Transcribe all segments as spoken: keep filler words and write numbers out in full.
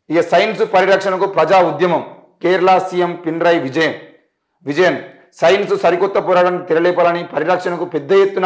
ఇక సైన్స్ పరిరక్షణకు ప్రజా ఉద్యమం కేరళ సీఎం పినరయి విజయన్ విజయన్ సైన్స్ సరికొత్త పోరాటానికి తెరలేపాలని పరిరక్షణకు పెద్ద ఎత్తున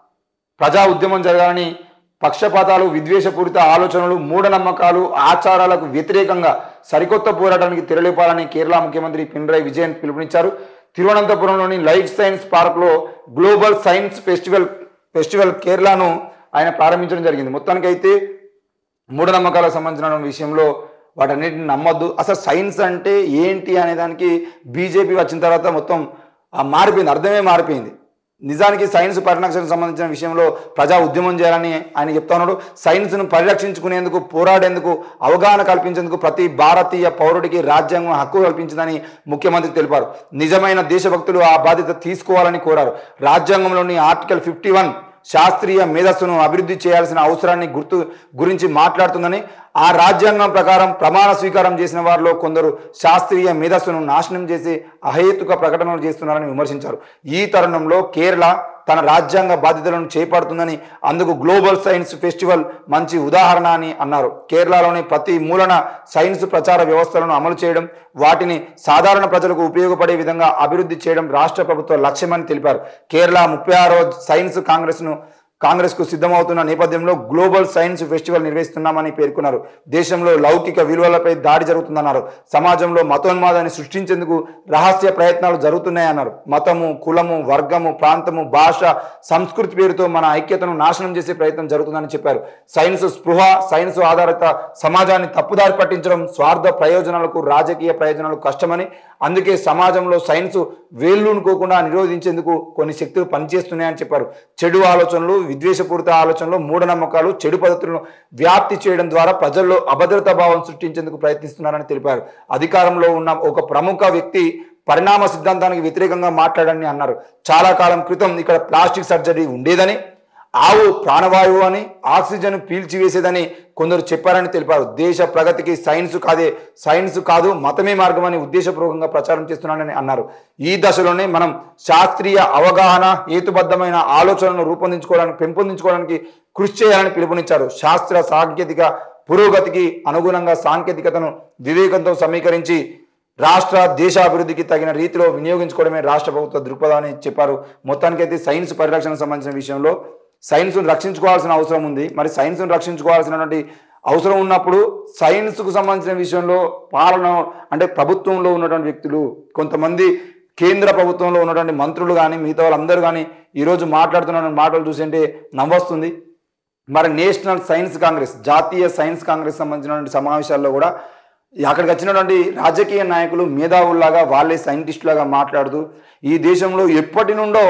ప్రజా ఉద్యమం జరగాలని పక్షపాతాలు విద్వేషపూరిత ఆలోచనలు మూఢనమ్మకాలు ఆచారాలకు వ్యతిరేకంగా సరికొత్త పోరాటానికి తెరలేపాలని కేరళ ముఖ్యమంత్రి పినరయి విజయన్ పిలుపునిచ్చారు. తిరువనంతపురంలోని లైఫ్ సైన్స్ పార్క్లో గ్లోబల్ సైన్స్ ఫెస్టివల్ ఫెస్టివల్ కేరళను ఆయన ప్రారంభించడం జరిగింది. మొత్తానికైతే మూఢనమ్మకాలకు సంబంధించిన విషయంలో వాటన్నిటిని నమ్మొద్దు. అసలు సైన్స్ అంటే ఏంటి అనే దానికి బీజేపీ వచ్చిన తర్వాత మొత్తం మారిపోయింది, అర్థమే మారిపోయింది. నిజానికి సైన్స్ పరిరక్షణకు సంబంధించిన విషయంలో ప్రజా ఉద్యమం చేయాలని ఆయన చెప్తా ఉన్నాడు. సైన్స్ను పరిరక్షించుకునేందుకు పోరాడేందుకు అవగాహన కల్పించేందుకు ప్రతి భారతీయ పౌరుడికి రాజ్యాంగం హక్కు కల్పించిందని ముఖ్యమంత్రి తెలిపారు. నిజమైన దేశభక్తులు ఆ బాధ్యత తీసుకోవాలని కోరారు. రాజ్యాంగంలోని ఆర్టికల్ ఫిఫ్టీ వన్ శాస్త్రీయ మేధస్సును అభివృద్ధి చేయాల్సిన అవసరాన్ని గుర్తు గురించి మాట్లాడుతుందని, ఆ రాజ్యాంగం ప్రకారం ప్రమాణ స్వీకారం చేసిన వారిలో కొందరు శాస్త్రీయ మేధస్సును నాశనం చేసి అహేతుక ప్రకటనలు చేస్తున్నారని విమర్శించారు. ఈ తరుణంలో కేరళ తన రాజ్యాంగ బాధ్యతలను చేపడుతుందని, అందుకు గ్లోబల్ సైన్స్ ఫెస్టివల్ మంచి ఉదాహరణ అని అన్నారు. కేరళలోని ప్రతి మూలన సైన్స్ ప్రచార వ్యవస్థలను అమలు చేయడం, వాటిని సాధారణ ప్రజలకు ఉపయోగపడే విధంగా అభివృద్ధి చేయడం రాష్ట్ర ప్రభుత్వ లక్ష్యమని తెలిపారు. కేరళ ముప్పై ఆరో సైన్స్ కాంగ్రెస్ను కాంగ్రెస్కు సిద్ధమవుతున్న నేపథ్యంలో గ్లోబల్ సైన్స్ ఫెస్టివల్ నిర్వహిస్తున్నామని పేర్కొన్నారు. దేశంలో లౌకిక విలువలపై దాడి జరుగుతుందన్నారు. సమాజంలో మతోన్మాదాన్ని సృష్టించేందుకు రహస్య ప్రయత్నాలు జరుగుతున్నాయన్నారు. మతము, కులము, వర్గము, ప్రాంతము, భాష, సంస్కృతి పేరుతో మన ఐక్యతను నాశనం చేసే ప్రయత్నం జరుగుతుందని చెప్పారు. సైన్స్ స్పృహ, సైన్స్ ఆధారిత సమాజాన్ని తప్పుదారి పట్టించడం స్వార్థ ప్రయోజనాలకు, రాజకీయ ప్రయోజనాలకు కష్టమని, అందుకే సమాజంలో సైన్స్ వేళ్ళునుకోకుండా నిరోధించేందుకు కొన్ని శక్తులు పనిచేస్తున్నాయని చెప్పారు. చెడు ఆలోచనలు, విద్వేషపూరిత ఆలోచనలు, మూఢనమ్మకాలు, చెడు పద్ధతులను వ్యాప్తి చేయడం ద్వారా ప్రజల్లో అభద్రతా భావం సృష్టించేందుకు ప్రయత్నిస్తున్నారని తెలిపారు. అధికారంలో ఉన్న ఒక ప్రముఖ వ్యక్తి పరిణామ సిద్ధాంతానికి వ్యతిరేకంగా మాట్లాడని అన్నారు. చాలా కాలం క్రితం ఇక్కడ ప్లాస్టిక్ సర్జరీ ఉండేదని, ఆవు ప్రాణవాయువు అని, ఆక్సిజన్ పీల్చివేసేదని కొందరు చెప్పారని తెలిపారు. దేశ ప్రగతికి సైన్స్ కాదే సైన్స్ కాదు మతమే మార్గం అని ఉద్దేశపూర్వకంగా ప్రచారం చేస్తున్నానని అన్నారు. ఈ దశలోనే మనం శాస్త్రీయ అవగాహన, హేతుబద్ధమైన ఆలోచనలను రూపొందించుకోవడానికి పెంపొందించుకోవడానికి కృషి చేయాలని పిలుపునిచ్చారు. శాస్త్ర సాంకేతిక పురోగతికి అనుగుణంగా సాంకేతికతను వివేకంతో సమీకరించి రాష్ట్ర దేశాభివృద్ధికి తగిన రీతిలో వినియోగించుకోవడమే రాష్ట్ర ప్రభుత్వ దృక్పథం అని చెప్పారు. మొత్తానికైతే సైన్స్ పరిరక్షణకు సంబంధించిన విషయంలో సైన్స్ను రక్షించుకోవాల్సిన అవసరం ఉంది. మరి సైన్స్ను రక్షించుకోవాల్సినటువంటి అవసరం ఉన్నప్పుడు సైన్స్కు సంబంధించిన విషయంలో పాలన అంటే ప్రభుత్వంలో ఉన్నటువంటి వ్యక్తులు, కొంతమంది కేంద్ర ప్రభుత్వంలో ఉన్నటువంటి మంత్రులు కానీ మిగతా వాళ్ళందరూ కానీ ఈరోజు మాట్లాడుతున్న మాటలు చూసింటే నవ్వొస్తుంది. మరి నేషనల్ సైన్స్ కాంగ్రెస్, జాతీయ సైన్స్ కాంగ్రెస్ సంబంధించినటువంటి సమావేశాల్లో కూడా అక్కడికి వచ్చినటువంటి రాజకీయ నాయకులు మేధావుల్లాగా వాళ్ళే సైంటిస్టులాగా మాట్లాడుతూ ఈ దేశంలో ఎప్పటి నుండో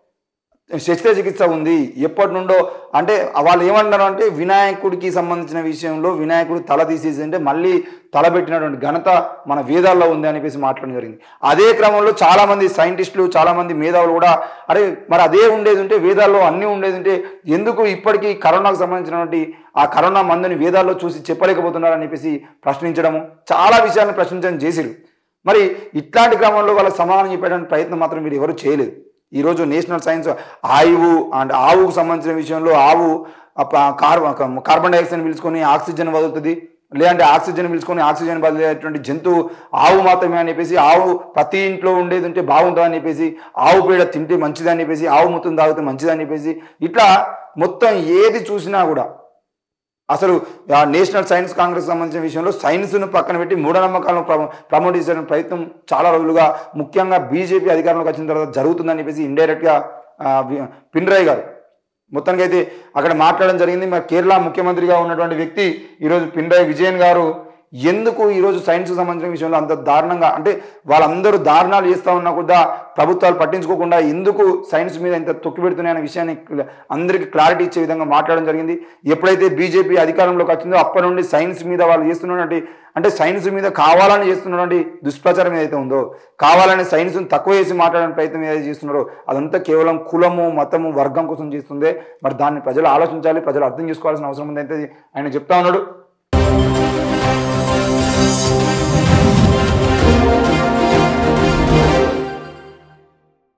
శస్త్రచికిత్స ఉంది, ఎప్పటి నుండో అంటే వాళ్ళు ఏమంటారు అంటే వినాయకుడికి సంబంధించిన విషయంలో వినాయకుడు తల తీసేసి అంటే మళ్ళీ తలబెట్టినటువంటి ఘనత మన వేదాల్లో ఉంది అనిపేసి మాట్లాడడం జరిగింది. అదే క్రమంలో చాలామంది సైంటిస్టులు, చాలామంది మేధావులు కూడా అరే మరి అదే ఉండేది ఉంటే వేదాల్లో అన్నీ ఉండేది ఉంటే ఎందుకు ఇప్పటికీ కరోనాకు సంబంధించినటువంటి ఆ కరోనా మందుని వేదాల్లో చూసి చెప్పలేకపోతున్నారు అని చెప్పేసి ప్రశ్నించడము, చాలా విషయాలను ప్రశ్నించడం చేసిరు. మరి ఇట్లాంటి క్రమంలో వాళ్ళ సమాధానం చెప్పేటువంటి ప్రయత్నం మాత్రం మీరు ఎవరు చేయలేదు. ఈరోజు నేషనల్ సైన్స్ ఆయువు అండ్ ఆవుకు సంబంధించిన విషయంలో ఆవు కార్బన్ కార్బన్ డైఆక్సైడ్ పీల్చుకొని ఆక్సిజన్ వదులుతుంది, లేదంటే ఆక్సిజన్ పీల్చుకొని ఆక్సిజన్ వదిలేటువంటి జంతువు ఆవు మాత్రమే అని చెప్పేసి, ఆవు ప్రతి ఇంట్లో ఉండేది ఉంటే బాగుంటుందని చెప్పేసి, ఆవు పేడ తింటే మంచిదని చెప్పేసి, ఆవు మూత్రం తాగితే మంచిదని చెప్పేసి, ఇట్లా మొత్తం ఏది చూసినా కూడా అసలు నేషనల్ సైన్స్ కాంగ్రెస్ సంబంధించిన విషయంలో సైన్స్ను పక్కన పెట్టి మూఢనమ్మకాలను ప్రమోట్ చేసే ప్రయత్నం చాలా రోజులుగా ముఖ్యంగా బీజేపీ అధికారంలోకి వచ్చిన తర్వాత జరుగుతుందని చెప్పేసి ఇండైరెక్ట్గా పినరయి గారు మొత్తానికి అయితే అక్కడ మాట్లాడడం జరిగింది. మరి కేరళ ముఖ్యమంత్రిగా ఉన్నటువంటి వ్యక్తి ఈరోజు పినరయి విజయన్ గారు ఎందుకు ఈరోజు సైన్స్కి సంబంధించిన విషయంలో అంత దారుణంగా అంటే వాళ్ళందరూ దారుణాలు చేస్తూ ఉన్నా కూడా ప్రభుత్వాలు పట్టించుకోకుండా ఎందుకు సైన్స్ మీద ఇంత తొక్కి పెడుతున్నాయనే విషయాన్ని అందరికీ క్లారిటీ ఇచ్చే విధంగా మాట్లాడడం జరిగింది. ఎప్పుడైతే బీజేపీ అధికారంలోకి వచ్చిందో అప్పటి నుండి సైన్స్ మీద వాళ్ళు చేస్తున్నటువంటి అంటే సైన్స్ మీద కావాలని చేస్తున్నటువంటి దుష్ప్రచారం ఏదైతే ఉందో, కావాలని సైన్స్ను తక్కువ చేసి మాట్లాడే ప్రయత్నం ఏదైతే చేస్తున్నారో అదంతా కేవలం కులము, మతము, వర్గం కోసం చేస్తుందే. మరి దాన్ని ప్రజలు ఆలోచించాలి, ప్రజలు అర్థం చేసుకోవాల్సిన అవసరం ఉందైతే ఆయన చెప్తా ఉన్నాడు.